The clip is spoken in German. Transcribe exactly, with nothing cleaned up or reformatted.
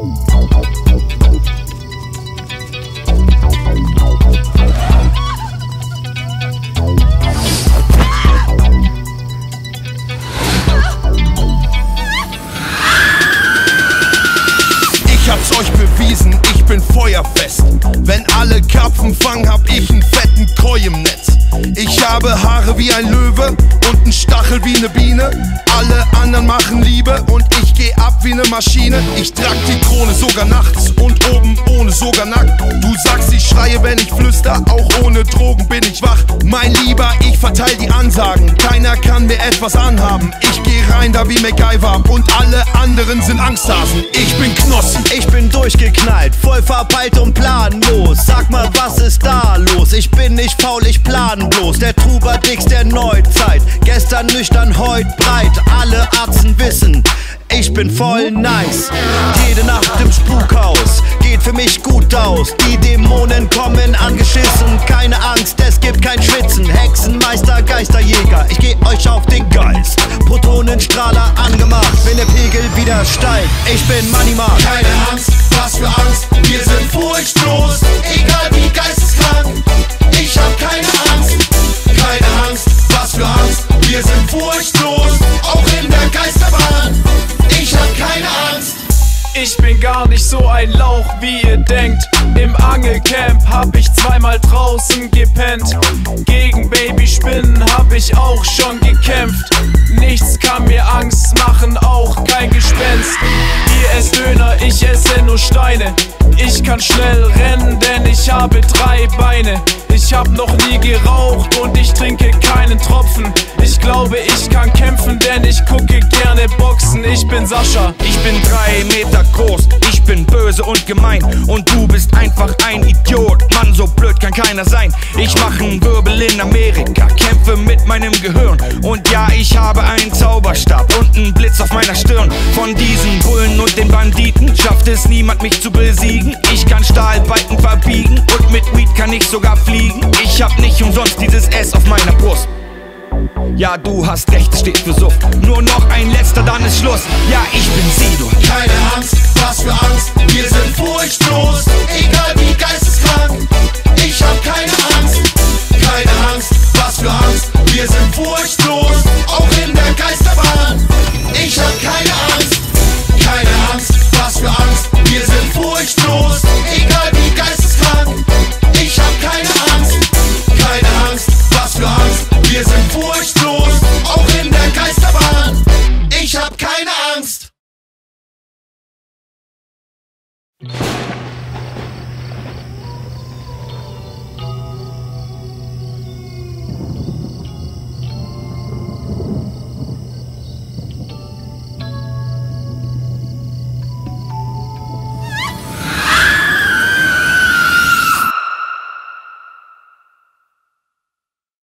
Ich hab's euch bewiesen, ich bin feuerfest. Wenn alle Karpfen fangen, hab ich einen fetten Koi im Netz. Ich habe Haare wie ein Löwe und einen Stachel wie ne Biene. Alle anderen machen Liebe und ich geh ab wie ne Maschine. Ich trag die Krone sogar nachts und oben ohne sogar nackt. Du sagst, ich schreie, wenn ich flüster, auch ohne Drogen bin ich wach. Mein Lieber, ich verteil die Ansagen, keiner kann mir etwas anhaben. Ich geh rein da wie MacGyver und alle anderen sind Angsthasen. Ich bin Knossi. Ich bin durchgeknallt, voll verpeilt und planlos. Sag mal, was ist da los? Ich bin nicht faul, ich plan bloß. Der Trubadix der Neuzeit, gestern nüchtern, heut breit. Alle Arzten wissen, ich bin voll nice. Jede Nacht im Spukhaus geht für mich gut aus. Die Dämonen kommen angeschissen. Keine Angst, es gibt kein Schwitzen. Hexenmeister, Geisterjäger, ich geh euch auf den Geist. Protonenstrahler angemacht, wenn der Pegel wieder steigt. Ich bin Moneymark. Keine Angst, was für Angst, wir sind furchtlos. Egal wie geisteskrank, ich hab keine Angst. Keine Angst, was für Angst, wir sind furchtlos. Auch in der Geisterbahn, ich hab keine Angst. Ich bin gar nicht so ein Lauch, wie ihr denkt. Im Angelcamp hab ich zweimal draußen gepennt. Gegen Babyspinnen hab ich auch schon gekämpft. Nichts kann mir Angst machen, auch kein Gespenst. Ihr esst Döner, ich esse nur Steine. Ich kann schnell rennen, denn ich habe drei Beine. Ich hab noch nie geraucht und ich trinke keinen Tropfen. Ich glaube, ich kann kämpfen, denn ich gucke gerne Boxen. Ich bin Sascha. Ich bin drei Meter groß, ich bin böse und gemein. Und du bist einfach ein Idiot. Mann, so blöd kann keiner sein. Ich mach einen Wirbel in Amerika, kämpfe mit meinem Gehirn. Und ja, ich habe einen Zauberstab und einen Blitz auf meiner Stirn. Von diesen Bullen und den Banditen schafft es niemand, mich zu besiegen. Ich kann Stahlbalken verbiegen und mit Weed kann ich sogar fliegen. Ich hab nicht umsonst dieses S auf meiner Brust. Ja, du hast recht, es steht für Suff. Nur noch ein letzter, dann ist Schluss. Ja, ich bin Sido. Keine Angst, was für Angst, wir sind furchtlos. Egal wie geisteskrank, ich hab keine Angst. Keine Angst, was für Angst, wir sind furchtlos. Auch in der Geisterbahn, ich hab keine Angst. Keine Angst, was für Angst, wir sind furchtlos.